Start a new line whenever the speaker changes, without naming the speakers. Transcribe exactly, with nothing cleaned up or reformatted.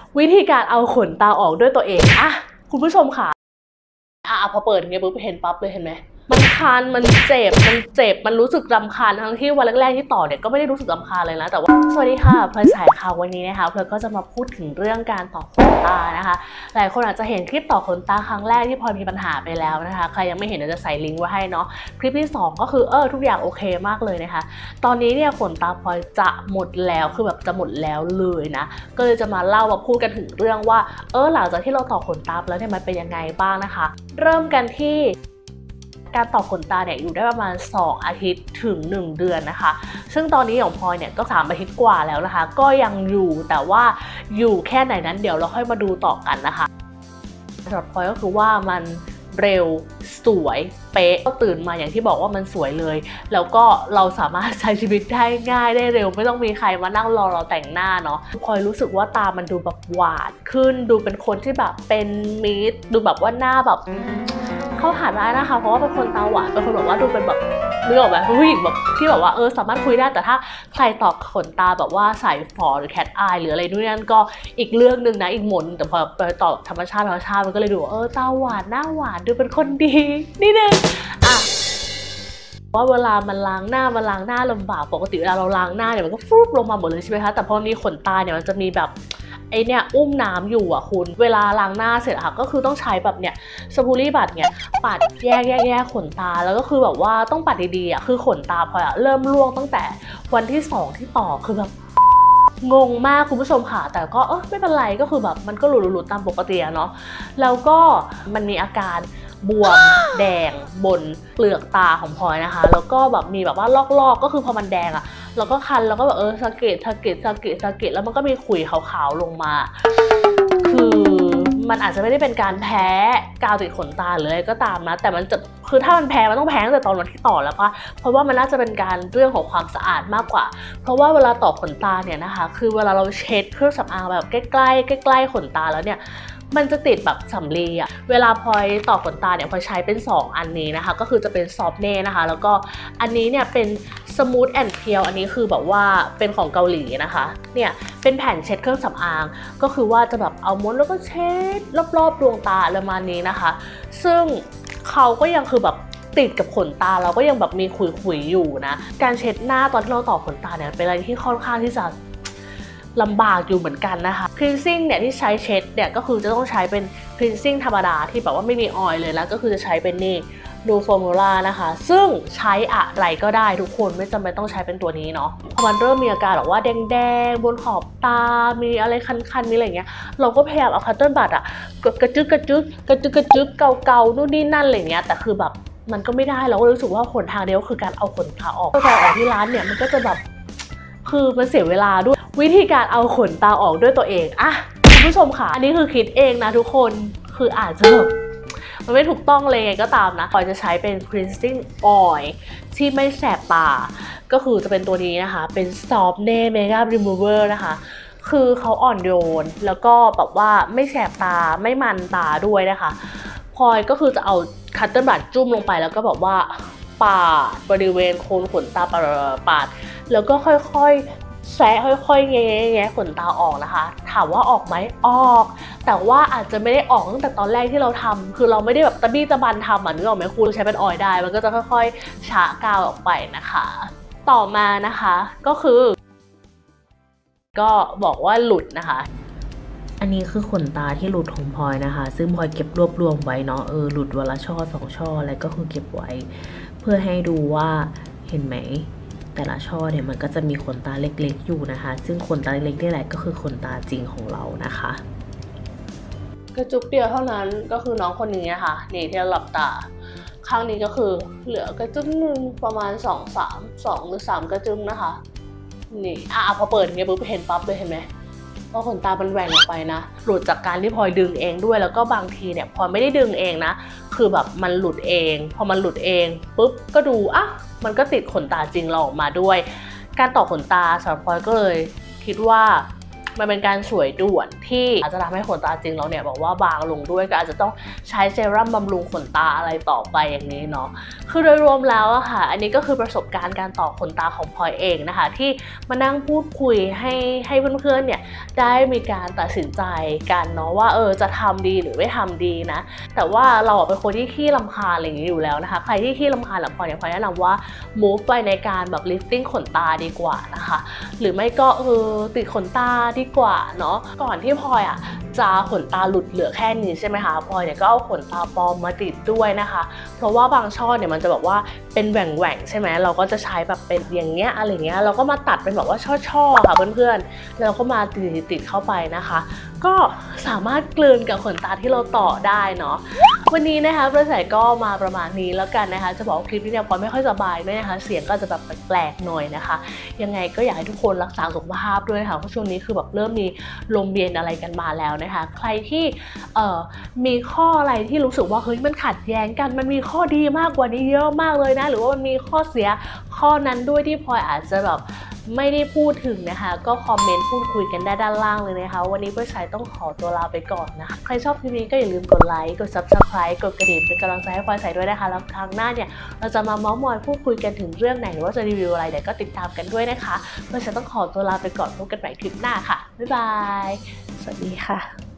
วิธีการเอาขนตาออกด้วยตัวเองอะคุณผู้ชมค่ะอ่ะพอเปิดอย่างเงี้ยปุ๊บเห็นปั๊บเลยเห็นไหมมันคันมันเจ็บมันเจ็บมันรู้สึกรำคาญทั้งที่วันแรกๆที่ต่อเนี่ยก็ไม่ได้รู้สึกรำคาญเลยนะแต่ว่าสวัสดีค่ะเพลินสายข่าววันนี้นะคะเพลินก็จะมาพูดถึงเรื่องการต่อขนตานะคะหลายคนอาจจะเห็นคลิปต่อขนตาครั้งแรกที่พลอยมีปัญหาไปแล้วนะคะใครยังไม่เห็นเดี๋ยวจะใส่ลิงก์ไว้ให้เนาะคลิปที่สองก็คือเออทุกอย่างโอเคมากเลยนะคะตอนนี้เนี่ยขนตาพลอยจะหมดแล้วคือแบบจะหมดแล้วเลยนะก็เลยจะมาเล่ามาพูดกันถึงเรื่องว่าเออหลังจากที่เราต่อขนตาแล้วเนี่ยมันเป็นยังไงบ้างนะคะเริ่มกันที่การต่อขนตาเนี่ยอยู่ได้ประมาณสองอาทิตย์ถึงหนึ่งเดือนนะคะซึ่งตอนนี้ของพลอยเนี่ยก็สามอาทิตย์กว่าแล้วนะคะก็ยังอยู่แต่ว่าอยู่แค่ไหนนั้นเดี๋ยวเราค่อยมาดูต่อกันนะคะสำหรับพลอยก็คือว่ามันเร็วสวยเป๊ะก็ตื่นมาอย่างที่บอกว่ามันสวยเลยแล้วก็เราสามารถใช้ชีวิตได้ง่ายได้เร็วไม่ต้องมีใครมานั่งรอเราแต่งหน้าเนาะพลอยรู้สึกว่าตามันดูแบบหวานขึ้นดูเป็นคนที่แบบเป็นมิตรดูแบบว่าหน้าแบบเข้าหาได้นะคะเพราะว่าเป็นคนตาหวานเป็นคนแบบว่าดูเป็นแบบเรื่องแบบผู้หญิงแบบที่แบบว่าเออสามารถคุยได้แต่ถ้าใครต่อขนตาแบบว่าสายฝอหรือแคทอายหรืออะไรนู่นนั่นก็อีกเรื่องนึงนะอีกหมนแต่พอไปต่อธรรมชาติธรรมชาติมันก็เลยดูเออตาหวานหน้าหวานดูเป็นคนดีนิดนึงอ่ะว่าเวลามันล้างหน้ามันล้างหน้าลำบากปกติเวลาเราล้างหน้าเนี่ยมันก็ฟุบลงมาหมดเลยใช่ไหมคะแต่พอมีขนตาเนี่ยมันจะมีแบบไอเนี่ยอุ้มน้ำอยู่อ่ะคุณเวลาล้างหน้าเสร็จค่ะก็คือต้องใช้แบบเนี่ยสบูรี่บัดเนี่ยปัดแยกแยกแยกขนตาแล้วก็คือแบบว่าต้องปัดดีๆอ่ะคือขนตาพลอยอ่ะเริ่มร่วงตั้งแต่วันที่สองที่ต่อคือแบบงงมากคุณผู้ชมค่ะแต่ก็เออไม่เป็นไรก็คือแบบมันก็หลุดๆตามปกติเนาะแล้วก็มันมีอาการบวมแดงบนเปลือกตาของพลอยนะคะแล้วก็แบบมีแบบว่าลอกๆก็คือพอมันแดงอะแล้วก็คันแล้วก็แบบเออสะเก็ดสะเก็ดสะเก็ดสะเก็ดแล้วมันก็มีขุยขาวๆลงมาคือมันอาจจะไม่ได้เป็นการแพ้กาวติดขนตาหรืออะไรก็ตามนะแต่มันจะคือถ้ามันแพ้มันต้องแพ้ตั้งแต่ตอนวันที่ต่อแล้วป่ะเพราะว่ามันน่าจะเป็นการเรื่องของความสะอาดมากกว่าเพราะว่าเวลาต่อขนตาเนี่ยนะคะคือเวลาเราเช็ดเครื่องสำอางแบบใกล้ๆใกล้ๆขนตาแล้วเนี่ยมันจะติดแบบสำลีอะเวลาพลอยต่อขนตาเนี่ยพลอยใช้เป็นสองอันนี้นะคะก็คือจะเป็นซอฟเน่นะคะแล้วก็อันนี้เนี่ยเป็นสมูทแอนด์เพียวอันนี้คือแบบว่าเป็นของเกาหลีนะคะเนี่ยเป็นแผ่นเช็ดเครื่องสำอางก็คือว่าจะแบบเอาม้วนแล้วก็เช็ดรอบๆดวงตาประมาณนี้นะคะซึ่งเขาก็ยังคือแบบติดกับขนตาเราก็ยังแบบมีขุยๆอยู่นะการเช็ดหน้าตอนที่เราต่อขนตาเนี่ยเป็นอะไรที่ค่อนข้างที่จะลำบากอยู่เหมือนกันนะคะคลีนซิ่งเนี่ยที่ใช้เช็ดเนี่ยก็คือจะต้องใช้เป็นคลีนซิ่งธรรมดาที่แบบว่าไม่มีออยล์เลยแล้วก็คือจะใช้เป็นนี่ดูฟอร์มูล่านะคะซึ่งใช้อะไรก็ได้ทุกคนไม่จำเป็นต้องใช้เป็นตัวนี้เนาะพอมันเริ่มมีอาการแบบว่าแดงๆบนขอบตามีอะไรคันๆมีอะไรเงี้ยเราก็พยายามเอาคัตเติ้ลบัดอะกระจึกกระจึกกระจึกกระจึกเกาๆนู่นนี่นั่นอะไรเงี้ยแต่คือแบบมันก็ไม่ได้เราก็รู้สึกว่าหนทางเดียวคือการเอาขนตาออกพอออกที่ร้านเนี่ยมันก็จะแบบคือมันเสียเวลาด้วยวิธีการเอาขนตาออกด้วยตัวเองอะคุณผู้ชมค่ะอันนี้คือคิดเองนะทุกคนคืออาจจะแบบมันไม่ถูกต้องเลยไงก็ตามนะพลอยจะใช้เป็น cleansing oil ที่ไม่แสบตาก็คือจะเป็นตัวนี้นะคะเป็น soft nail makeup remover นะคะคือเขาอ่อนโยนแล้วก็แบบว่าไม่แสบตาไม่มันตาด้วยนะคะพลอยก็คือจะเอาคัตเติ้ลบัดจุ่มลงไปแล้วก็แบบว่าปาดบริเวณโคนขนตาปาดปาดแล้วก็ค่อยๆแซะค่อยๆแงะๆขนตาออกนะคะถามว่าออกไหมออกแต่ว่าอาจจะไม่ได้ออกตั้งแต่ตอนแรกที่เราทำคือเราไม่ได้แบบตะบี้ตะบันทำอ่ะนึกออกไหมคุณใช้เป็นออยล์ได้มันก็จะค่อยๆฉะกาวออกไปนะคะต่อมานะคะก็คือก็บอกว่าหลุดนะคะอันนี้คือขนตาที่หลุดของพลอยนะคะซึ่งพลอยเก็บรวบรวมไว้เนาะเออหลุดวันละช่อสองช่ออะไรก็คือเก็บไว้เพื่อให้ดูว่าเห็นไหมแต่ละช่อเนี่ยมันก็จะมีขนตาเล็กๆอยู่นะคะซึ่งขนตาเล็กๆนี่แหละก็คือขนตาจริงของเรานะคะกระจุกเดียวเท่านั้นก็คือน้องคนนี้นะคะนี่ที่เราหลับตาข้างนี้ก็คือเหลือกระจุกหนึ่งประมาณสองสามสองหรือสามกระจุกนะคะนี่อ่ะพอเปิดเงี้ยปุ๊บเห็นปั๊บเลยเห็นไหมว่าขนตามันแหว่งออกไปนะหลุดจากการที่พลอยดึงเองด้วยแล้วก็บางทีเนี่ยพลอยไม่ได้ดึงเองนะคือแบบมันหลุดเองพอมันหลุดเองปุ๊บก็ดูอ่ะมันก็ติดขนตาจริงเราออกมาด้วยการต่อขนตาสำหรับพลอยก็เลยคิดว่ามันเป็นการสวยด่วนที่อาจจะทำให้ขนตาจริงเราเนี่ยบอกว่าบางลงด้วยก็อาจจะต้องใช้เซรั่มบำรุงขนตาอะไรต่อไปอย่างนี้เนาะคือโดยรวมแล้วอะค่ะอันนี้ก็คือประสบการณ์การต่อขนตาของพลอยเองนะคะที่มานั่งพูดคุยให้ให้เพื่อนๆเนี่ยได้มีการตัดสินใจกันเนาะว่าเออจะทำดีหรือไม่ทำดีนะแต่ว่าเราเป็นคนที่ขี้รำคาญอะไรอย่างนี้อยู่แล้วนะคะใครที่ขี้รำคาญหลังพลอยเนี่ยพลอยแนะนำว่า move ไปในการแบบ lifting ขนตาดีกว่านะคะหรือไม่ก็เออติดขนตาดีกว่าเนาะก่อนที่พลอยอ่ะจะขนตาหลุดเหลือแค่นี้ใช่ไหมคะพลอยเนี่ยก็เอาขนตาปลอมมาติดด้วยนะคะเพราะว่าบางช่อเนี่ยมันจะแบบว่าเป็นแหว่งแหว่งใช่ไหมเราก็จะใช้แบบเป็นอย่างเงี้ยอะไรเงี้ยเราก็มาตัดเป็นแบบว่าช่อๆค่ะเพื่อนๆแล้วก็มาติดติดเข้าไปนะคะก็สามารถกลืนกับขนตาที่เราต่อได้เนาะวันนี้นะคะประสายก็มาประมาณนี้แล้วกันนะคะจะบอกคลิปนี้เนี่ยพลอยไม่ค่อยสบายด้วยนะคะเสียงก็จะแบบแปลกๆหน่อยนะคะยังไงก็อยากให้ทุกคนรักษาสุขภาพด้วยนะคะเพราะช่วงนี้คือแบบเริ่มมีลมเย็นอะไรกันมาแล้วนะคะใครที่เอ่อมีข้ออะไรที่รู้สึกว่าเฮ้ยมันขัดแย้งกันมันมีข้อดีมากกว่านี้เยอะมากเลยนะหรือว่ามันมีข้อเสียข้อนั้นด้วยที่พลอยอาจจะแบบไม่ได้พูดถึงนะคะก็คอมเมนต์พูดคุยกันได้ด้านล่างเลยนะคะวันนี้ประชายต้องขอตัวลาไปก่อนนะคะใครชอบคลิปนี้ก็อย่าลืมกดไลค์กด ซับสไครบ์ กดกระดิ่งเป็นกำลังใจให้พลอยใส่ด้วยนะคะแล้วครั้งหน้าเนี่ยเราจะมาเม้าท์มอยพูดคุยกันถึงเรื่องไหนหรือว่าจะรีวิวอะไรเดี๋ยวก็ติดตามกันด้วยนะคะประชายต้องขอตัวลาไปก่อนพบกันใหม่คลิปหน้าค่ะบ๊ายบายสวัสดีค่ะ